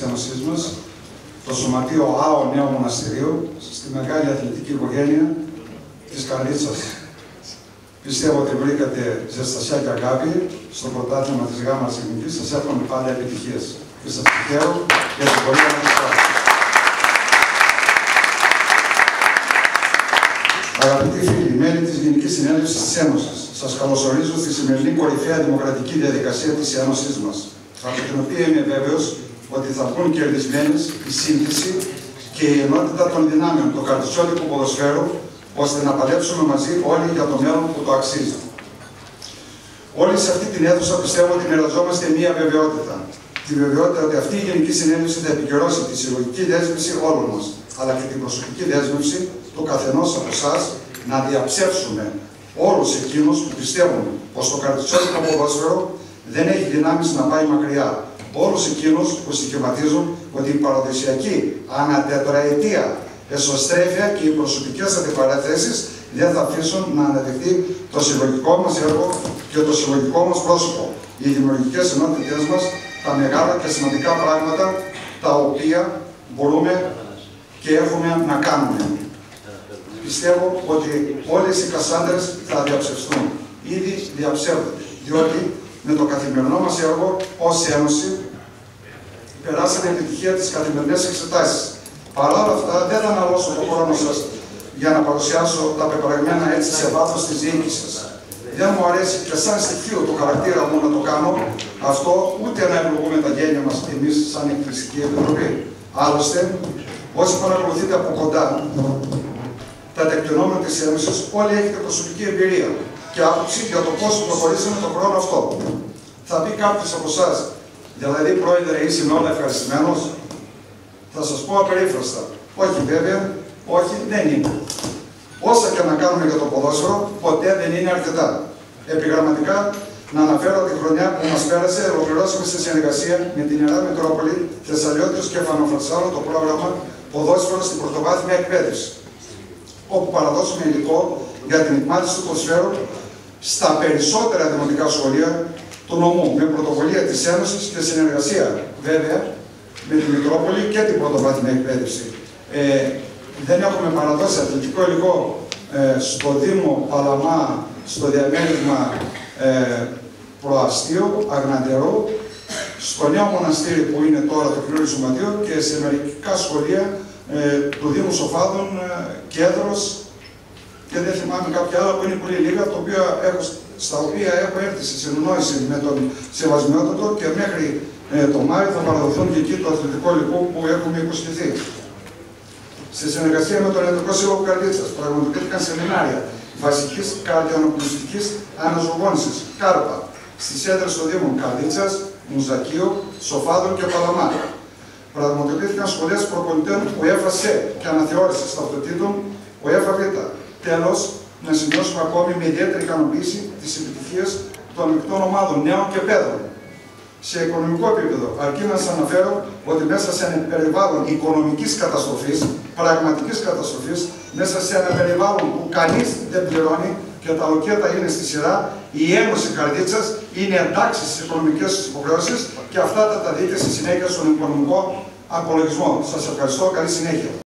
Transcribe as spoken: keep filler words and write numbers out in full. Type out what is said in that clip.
Ένωσής μας, το Σωματείο ΑΟ Νέο Μοναστηρίου, στη μεγάλη αθλητική οικογένεια της Καρδίτσας. Πιστεύω ότι βρήκατε ζεστασιά και αγάπη στο πρωτάθλημα της Γάμας Εθνικής. Σας εύχομαι πάντα επιτυχίες και σας συγχαίρω για την πορεία μας. Αγαπητοί φίλοι, μέλη της Γενικής Συνέλευσης της Ένωσης, σας καλωσορίζω στη σημερινή κορυφαία δημοκρατική διαδικασία της Ένωσης μας, από την οποία είμαι βέβαιος ότι θα βγουν κερδισμένες η σύνθεση και η ενότητα των δυνάμεων του καρδιτσόλικου ποδοσφαίρου, ώστε να παλέψουμε μαζί όλοι για το μέλλον που το αξίζει. Όλοι σε αυτή την αίθουσα πιστεύω ότι μοιραζόμαστε μία βεβαιότητα. Τη βεβαιότητα ότι αυτή η Γενική Συνέλευση θα επικυρώσει τη συλλογική δέσμευση όλων μας, αλλά και την προσωπική δέσμευση του καθενός από εσάς να διαψεύσουμε όλους εκείνους που πιστεύουν πως το καρδιτσόλικο ποδόσφαιρο δεν έχει δυνάμεις να πάει μακριά. Όλους εκείνους που στοιχηματίζουν ότι η παραδοσιακή ανατετραετία εσωστρέφεια και οι προσωπικές αντιπαραθέσεις δεν θα αφήσουν να αναδειχθεί το συλλογικό μας έργο και το συλλογικό μας πρόσωπο, οι δημιουργικές ενότητες μας, τα μεγάλα και σημαντικά πράγματα τα οποία μπορούμε και έχουμε να κάνουμε. Πιστεύω ότι όλες οι Κασάνδρες θα διαψευστούν. Ήδη διαψεύδονται, διότι με το καθημερινό μας έργο ως Ένωση περάσαμε επιτυχία τις καθημερινές εξετάσεις. Παρ' όλα αυτά, δεν θα αναλώσω τον χρόνο σας για να παρουσιάσω τα πεπραγμένα έτσι σε βάθος της διοίκησης. Δεν μου αρέσει και σαν στοιχείο του χαρακτήρα μου να το κάνω αυτό, ούτε να ευλογούμε τα γένια μας εμείς σαν Εκκλησική Επιτροπή. Άλλωστε, όσοι παρακολουθείτε από κοντά τα τεκτενόμενα της Ένωσης, όλοι έχετε προσωπική εμπειρία και άποψη για το πώς προχωρήσαμε τον χρόνο αυτό. Θα πει κάποιος από εσάς, δηλαδή πρόεδρε, είσαι με όλα ευχαριστημένος. Θα σας πω απερίφραστα. Όχι βέβαια, όχι, δεν είναι. Όσα και να κάνουμε για το ποδόσφαιρο, ποτέ δεν είναι αρκετά. Επιγραμματικά, να αναφέρω τη χρονιά που μας πέρασε, ολοκληρώσαμε σε συνεργασία με την Ιερά Μητρόπολη Θεσσαλιώτης και Φανοφρατσάλου το πρόγραμμα Ποδόσφαιρο στην Πρωτοβάθμια Εκπαίδευση, όπου παραδώσαμε υλικό για την εκμάθηση του ποδοσφαίρου στα περισσότερα δημοτικά σχολεία του νομού, με πρωτοβουλία της Ένωσης και συνεργασία βέβαια με τη Μητρόπολη και την Πρωτοβάθμια Εκπαίδευση. Ε, δεν έχουμε παραδώσει αθλητικό υλικό ε, στο Δήμο Παλαμά, στο διαμέρισμα ε, Προαστίου, Αγναντερού, στο νέο μοναστήρι που είναι τώρα το καινούριο σωματείο και σε μερικά σχολεία ε, του Δήμου Σοφάδων, ε, Κέντρος και δεν θυμάμαι κάποια άλλα που είναι πολύ λίγα, το οποίο έχω, στα οποία έχω έρθει σε συνεννόηση με τον Σεβασμιότατο και μέχρι ε, το Μάιο θα παραδοθούν και εκεί το αθλητικό υλικό που έχουμε υποσχεθεί. Σε συνεργασία με τον Ιατρικό Σύλλογο Καρδίτσας πραγματοποιήθηκαν σεμινάρια βασικής καρδιανοπνευστικής αναζωογόνησης, ΚΑΡΠΑ, στις έδρες των Δήμων Καρδίτσας, Μουζακίου, Σοφάδων και Παλαμά. Πραγματοποιήθηκαν σχολές προπονητών UEFA ΣΕ και αναθεώρησης ταυτοτήτων UEFA Β. Τέλος, να σημειώσουμε ακόμη με ιδιαίτερη ικανοποίηση τις επιτυχίες των μεικτών ομάδων νέων και παιδών. Σε οικονομικό επίπεδο, αρκεί να σας αναφέρω ότι μέσα σε ένα περιβάλλον οικονομικής καταστροφής, πραγματικής καταστροφής, μέσα σε ένα περιβάλλον που κανείς δεν πληρώνει και τα λοκέτα είναι στη σειρά, η Ένωση Καρδίτσας είναι εντάξει στις οικονομικές της υποχρεώσεις και αυτά θα τα δείτε στη συνέχεια στον οικονομικό απολογισμό. Σας ευχαριστώ. Καλή συνέχεια.